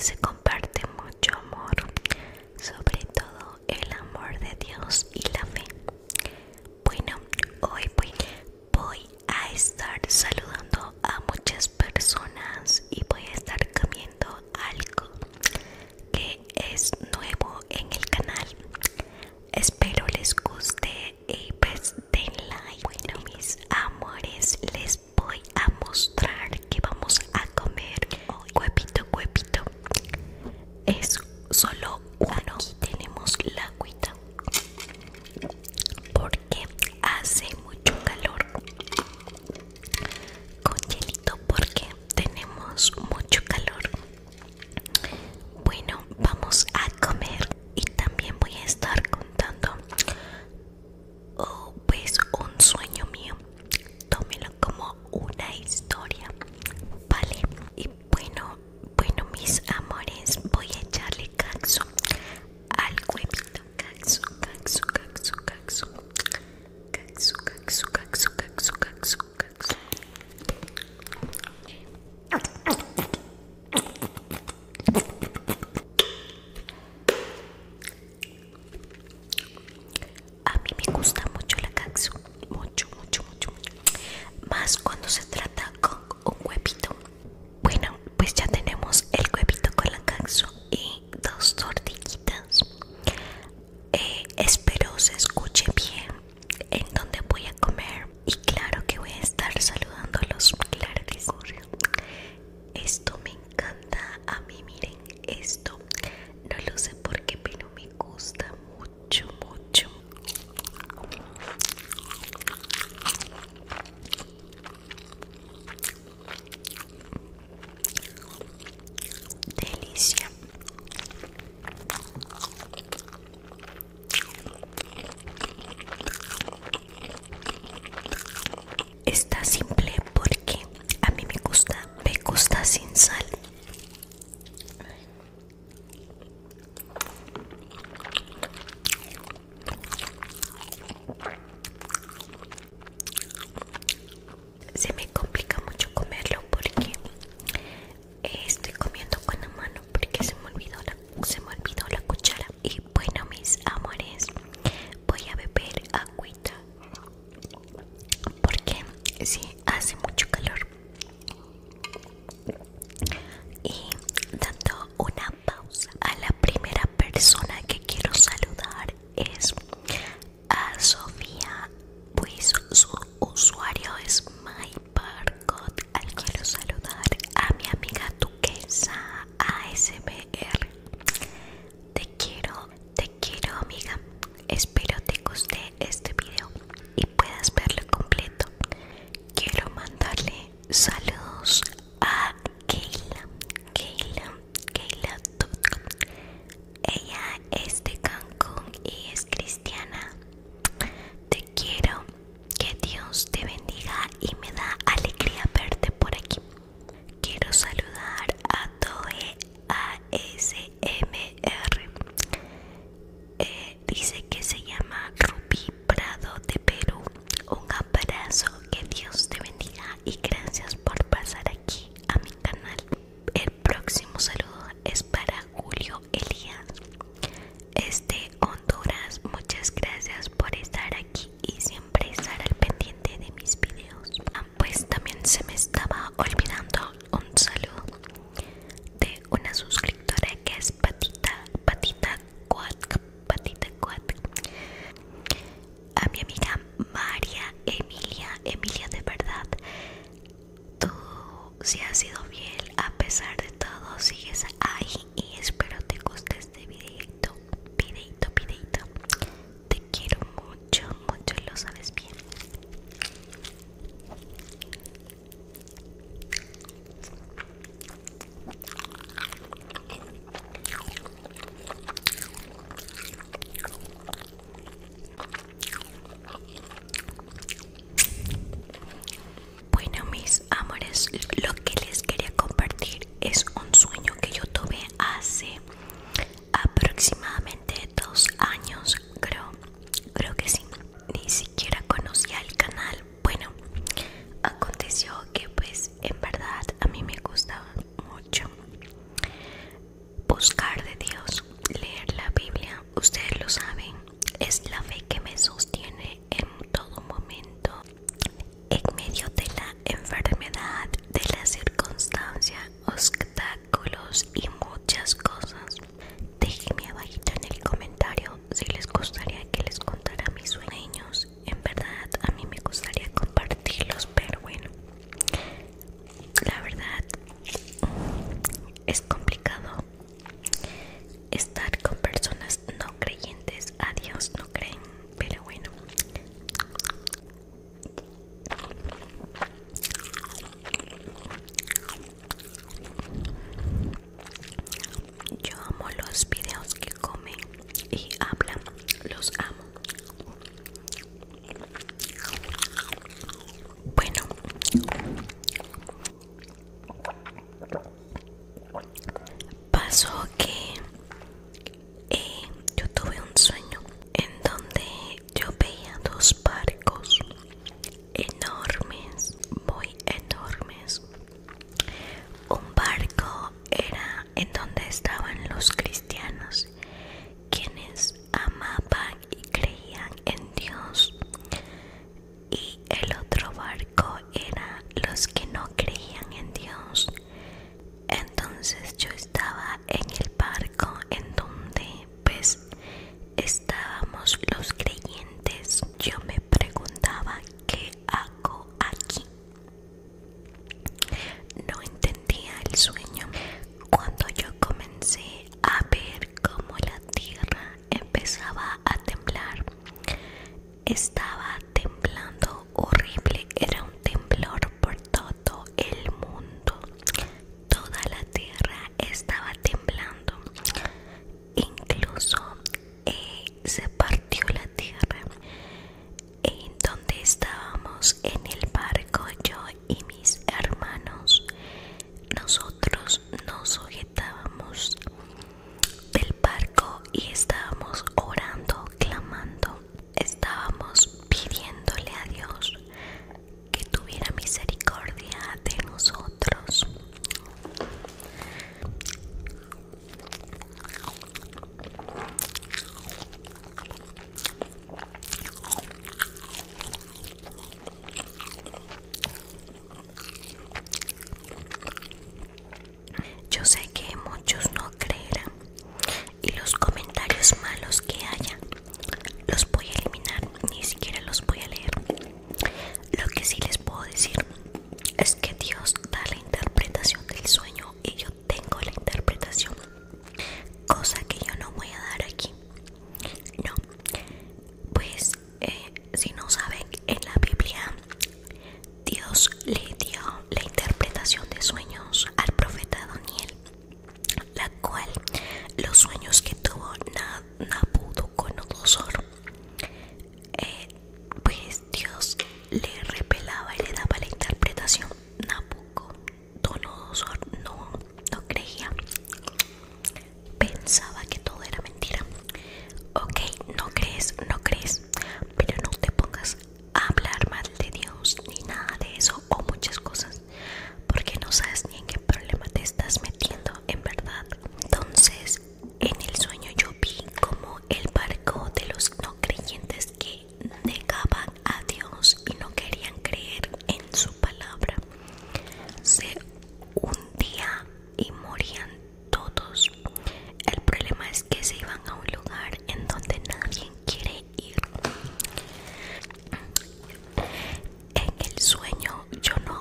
se comparte mucho amor, sobre todo el amor de Dios y la fe. Bueno, hoy voy a estar saludando a muchas personas y voy a estar comiendo algo que es nuevo en el canal. Espero les guste y pues den like. Bueno, mis amores, les voy a mostrar que vamos a comer hoy. Huevito. Es solo uno. Aquí tenemos la agüita porque hace mucho calor. Con hielito porque tenemos mucho calor. Bueno, vamos a comer y también voy a estar contando pues un sueño mío. Tómelo como una historia, ¿vale? Y bueno, mis amores, voy a echarle caxo al huevito. Caxo. A mí me gusta mucho la caxo, mucho. Más cuando se trata con un huevito. Bueno, pues ya tenemos el huevito con la caxo y dos tortillitas. Espero se escuche bien en donde voy a comer. Y claro que voy a estar saludándolos. Claro que sí. Esto me encanta. A mí, miren, esto no lo sé por qué, pero me gusta mucho. Delicia. Está simple porque a mí me gusta sin sal. Se me complica mucho comerlo porque estoy comiendo con la mano porque se me olvidó la cuchara. Y bueno, mis amores, voy a beber agüita porque sí hace mucho calor. Y dando una pausa, a la primera persona que quiero saludar es a Sofía, pues su usuario es MyBarcode. Quiero saludar a mi amiga Duquesa ASMR. Te quiero amiga. Espero te guste este video y puedas verlo completo. Quiero mandarle saludos a Keila Tutco. Ella es de Cancún y es cristiana. Te quiero, que Dios te bendiga y me da alegría verte por aquí. Quiero saludar a Toe ASMR. Dice que se llama Ruby Prado de Perú. Un abrazo, que Dios te bendiga y gracias por pasar aquí a mi canal. El próximo saludo es para Julio Elías, de Honduras. Muchas gracias por estar aquí y siempre estar al pendiente de mis videos. Pues también se me estaba olvidando un saludo de una suscriptora que sueños y muchas cosas. Déjenme abajito en el comentario si les gustaría que les contara mis sueños. En verdad a mí me gustaría compartirlos, pero bueno, la verdad es complicado estar con personas no creyentes. A Dios no creen, pero bueno. Yo amo los videos que comen y hablan, los amo. Bueno, pasó que yo tuve un sueño en donde yo veía dos barcos enormes, muy enormes. Un barco era en donde estaban los cristianos, quienes amaban y creían en Dios, y el otro barco era los que no creían en Dios. Entonces yo estaba en el barco en donde pues estábamos los creyentes. Yo me preguntaba, ¿qué hago aquí? No entendía el sueño. Cuando yo comencé a ver cómo la tierra empezaba a temblar, estaba temblando horrible. Era un temblor por todo el mundo. Toda la tierra estaba temblando. Incluso se partió la tierra. En donde estábamos en el barco, yo y mis hermanos, nosotros nos sujetábamos del barco y estábamos orando, clamando. Estábamos pidiéndole a Dios que tuviera misericordia de nosotros. Yo sé que muchos no creerán y los comentarios malos que haya los voy a eliminar, ni siquiera los voy a leer. Lo que sí les puedo decir es que Dios da la interpretación del sueño y yo tengo la interpretación, cosa que yo no voy a dar aquí. No, pues si no saben, en la Biblia Dios le dio la interpretación de sueños al profeta Daniel, la cual los sueños que tuvo Nabucodonosor, pues Dios le revelaba y le daba la interpretación. Nabucodonosor no creía, pensaba que todo era mentira. Ok, no crees, pero no te pongas a hablar mal de Dios ni nada de eso o muchas cosas, porque no sabes ni en qué problema te estás metiendo, en verdad. Entonces, en el sueño yo vi como el barco de los no creyentes que negaban a Dios y no querían creer en su palabra se hundía y morían todos. El problema es que se iban a un lugar en donde nadie quiere ir. En el sueño yo no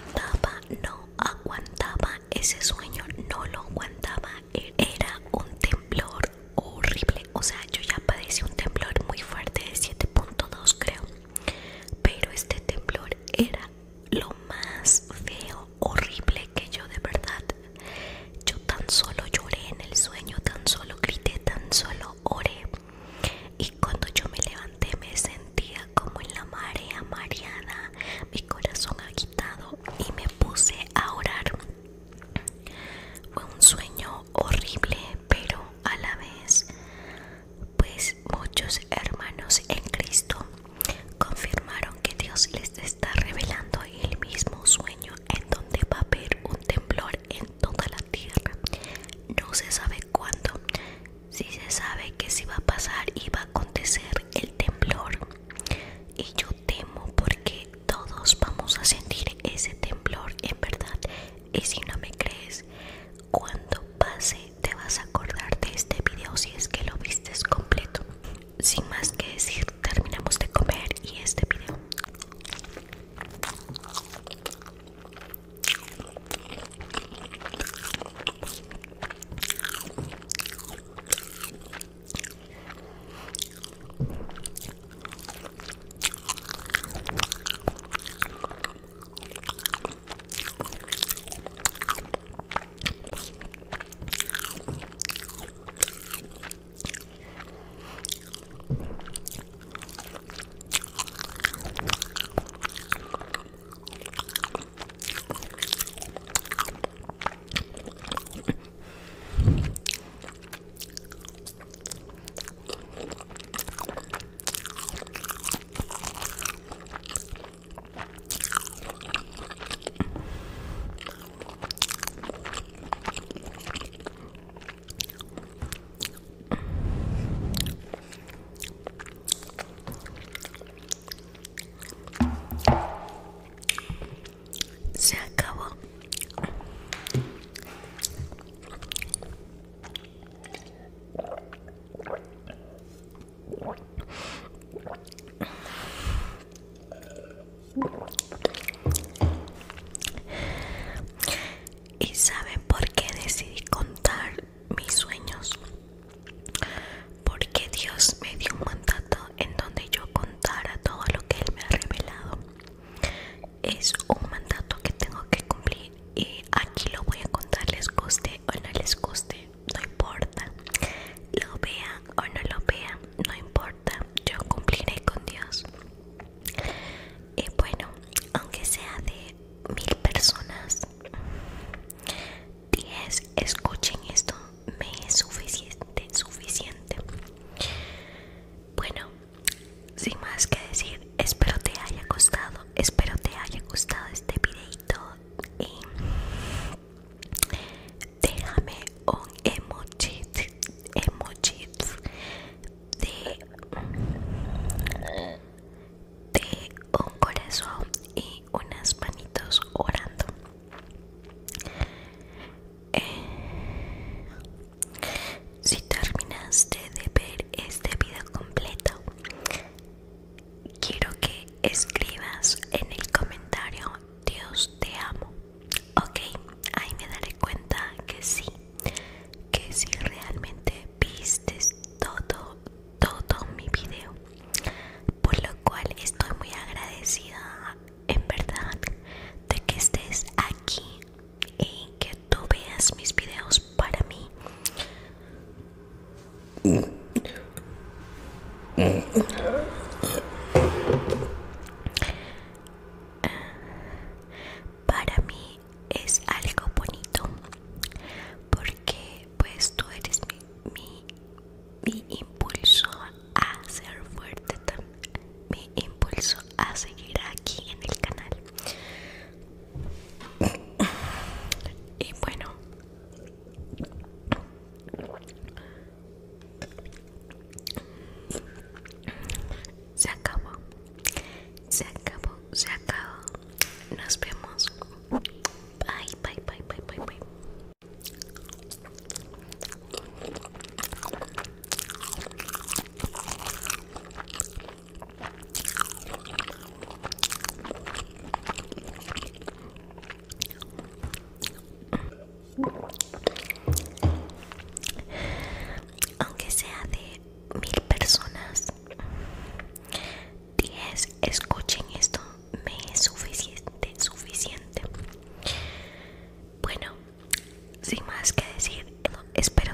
aguantaba ese sueño, no lo aguantaba. Era un temblor horrible, o sea, yo ya padecí un temblor muy fuerte de 7.2 creo, pero este temblor era lo más feo, horrible, que yo de verdad, yo tan solo lloré en el sueño, tan solo grité, tan solo oré. Y cuando yo me levanté me sentía como en la marea mareada, mi corazón agitado y me puse a orar. Fue un sueño horrible, pero a la vez, pues muchos hermanos en Cristo confirmaron que Dios les está revelando el mismo sueño en donde va a haber un temblor en toda la tierra. No se sabe cuándo, sí se sabe que sí va a pasar y va a acontecer el temblor. Y yo temo porque todos vamos a sentir ese temblor en verdad. Y si no me crees, cuando sin más que decir, terminamos de comer y este video. Se acabó. ¿Y saben por qué decidí contar mis sueños? Porque Dios me dio un mandato en donde yo contara todo lo que Él me ha revelado. Es un mandato que tengo que cumplir y aquí lo voy a contar, les guste o no les guste, no importa. Lo vean o no lo vean, no importa, yo cumpliré con Dios. Y bueno, aunque sea de 1000 personas, 10 escuchen esto, me es suficiente. Bueno, sin más que decir, espero te haya gustado este videito y déjame un emoji de un corazón y unas manitos orando. Si terminaste de ver este video completo, quiero que escribas en el comentario Dios te amo. Ok, ahí me daré cuenta que sí realmente viste todo mi video, por lo cual estoy muy agradecida en verdad de que estés aquí y que tú veas mis videos. Para mí es algo bonito porque pues tú eres mi impulso a ser fuerte, mi impulso a seguir aquí en el canal. Y bueno, se acabó. Nos vemos. Bye. Aunque sea de 1000 personas, 10 escuchen esto, me es suficiente. Bueno, sin más que decir, espero